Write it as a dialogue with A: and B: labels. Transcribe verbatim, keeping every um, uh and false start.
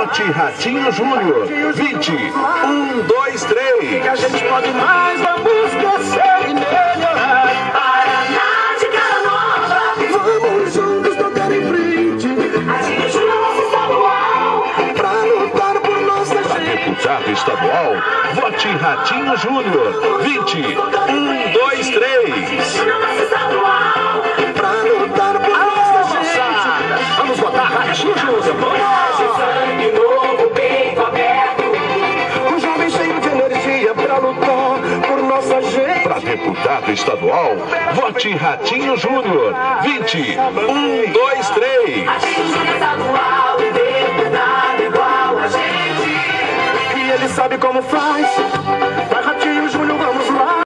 A: Vote Ratinho Júnior. vinte. um, dois, três.
B: Que a gente pode mais, vamos crescer e melhorar. Paraná de cara nova. Vamos juntos tocar em frente. Ratinho Júnior, nosso estadual. Pra lutar por nossa gente.
A: Deputado estadual, vote Ratinho Júnior. vinte. um, dois, três.
B: Nosso estadual. Pra lutar por nossa gente. Vamos votar Ratinho Júnior. Sangue novo, peito aberto. Um jovem cheio de energia pra lutar por nossa gente.
A: Para deputado estadual, vote Ratinho Júnior. vinte. um, dois, três.
B: Ratinho Júnior estadual, deputado igual a gente. E ele sabe como faz.